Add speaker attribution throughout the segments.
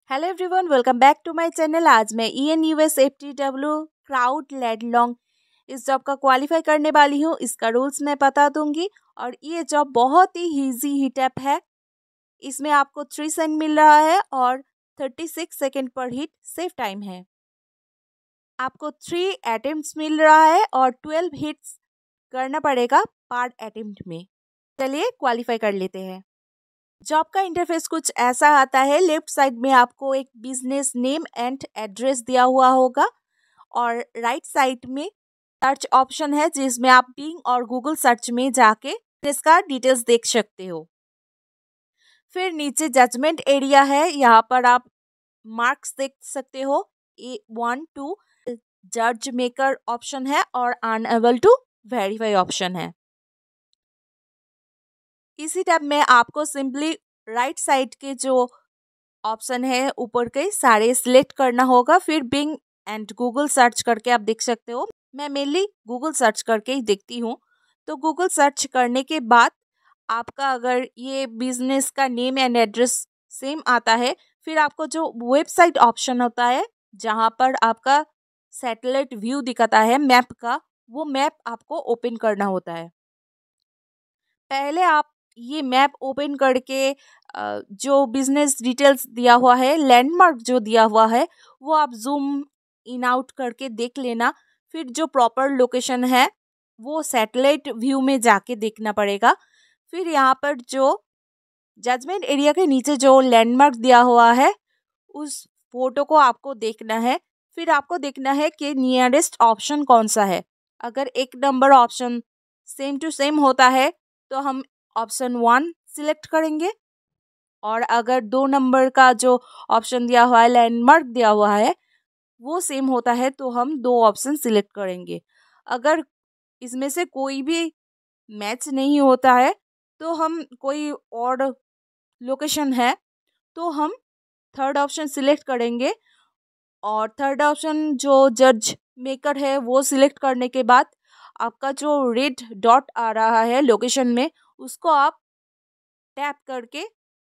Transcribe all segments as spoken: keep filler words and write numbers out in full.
Speaker 1: Hello everyone, welcome back to my channel. आज मैं E N U S F T W crowd led long इस job का qualify करने वाली हूँ। इसका रूल्स मैं बता दूंगी और ये जॉब बहुत ही इजी हिटअप है। इसमें आपको थ्री सेंट मिल रहा है और थर्टी सिक्स सेकेंड पर हिट सेफ टाइम है। आपको थ्री अटेम्प्ट्स मिल रहा है और ट्वेल्व हिट्स करना पड़ेगा पर अटेम्प्ट में। चलिए क्वालिफाई कर लेते हैं। जॉब का इंटरफेस कुछ ऐसा आता है। लेफ्ट साइड में आपको एक बिजनेस नेम एंड एड्रेस दिया हुआ होगा और राइट साइड में सर्च ऑप्शन है जिसमें आप बिंग और गूगल सर्च में जाके इसका डिटेल्स देख सकते हो। फिर नीचे जजमेंट एरिया है, यहाँ पर आप मार्क्स देख सकते हो। ए वन टू जज मेकर ऑप्शन है और अनएबल टू वेरीफाई ऑप्शन है। इसी टैब में आपको सिंपली राइट साइड के जो ऑप्शन है ऊपर के सारे सिलेक्ट करना होगा। फिर बिंग एंड गूगल सर्च करके आप देख सकते हो। मैं मेनली गूगल सर्च करके ही देखती हूँ। तो गूगल सर्च करने के बाद आपका अगर ये बिजनेस का नेम एंड एड्रेस सेम आता है, फिर आपको जो वेबसाइट ऑप्शन होता है जहाँ पर आपका सैटेलाइट व्यू दिखाता है मैप का, वो मैप आपको ओपन करना होता है। पहले आप ये मैप ओपन करके जो बिजनेस डिटेल्स दिया हुआ है, लैंडमार्क जो दिया हुआ है, वो आप जूम इन आउट करके देख लेना। फिर जो प्रॉपर लोकेशन है वो सैटेलाइट व्यू में जाके देखना पड़ेगा। फिर यहाँ पर जो जजमेंट एरिया के नीचे जो लैंडमार्क दिया हुआ है उस फोटो को आपको देखना है। फिर आपको देखना है कि नियरेस्ट ऑप्शन कौन सा है। अगर एक number option same to same होता है तो हम ऑप्शन वन सिलेक्ट करेंगे, और अगर दो नंबर का जो ऑप्शन दिया हुआ है, लैंडमार्क दिया हुआ है, वो सेम होता है तो हम दो ऑप्शन सिलेक्ट करेंगे। अगर इसमें से कोई भी मैच नहीं होता है तो हम कोई और लोकेशन है तो हम थर्ड ऑप्शन सिलेक्ट करेंगे। और थर्ड ऑप्शन जो जज मेकर है वो सिलेक्ट करने के बाद आपका जो रेड डॉट आ रहा है लोकेशन में, उसको आप टैप करके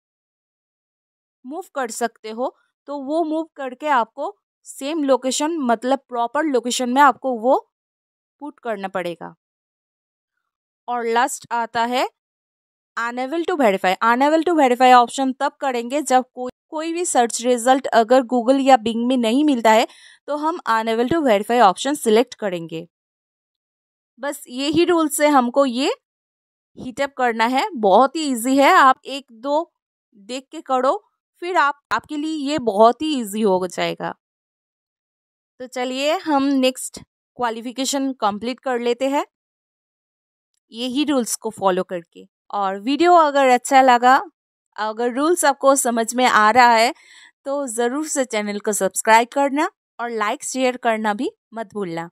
Speaker 1: मूव कर सकते हो। तो वो मूव करके आपको सेम लोकेशन, मतलब प्रॉपर लोकेशन में आपको वो पुट करना पड़ेगा। और लास्ट आता है unable to verify. Unable to verify option तब करेंगे जब कोई कोई भी सर्च रिजल्ट अगर गूगल या बिंग में नहीं मिलता है तो हम unable to verify option select करेंगे। बस यही रूल से हमको ये हीटअप करना है। बहुत ही इजी है, आप एक दो देख के करो, फिर आप आपके लिए ये बहुत ही इजी हो जाएगा। तो चलिए हम नेक्स्ट क्वालिफिकेशन कंप्लीट कर लेते हैं यही रूल्स को फॉलो करके। और वीडियो अगर अच्छा लगा, अगर रूल्स आपको समझ में आ रहा है तो ज़रूर से चैनल को सब्सक्राइब करना और लाइक शेयर करना भी मत भूलना।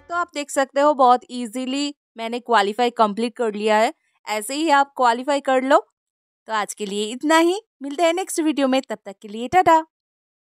Speaker 1: तो आप देख सकते हो बहुत इजीली मैंने क्वालिफाई कंप्लीट कर लिया है। ऐसे ही आप क्वालिफाई कर लो। तो आज के लिए इतना ही, मिलते हैं नेक्स्ट वीडियो में, तब तक के लिए टाटा।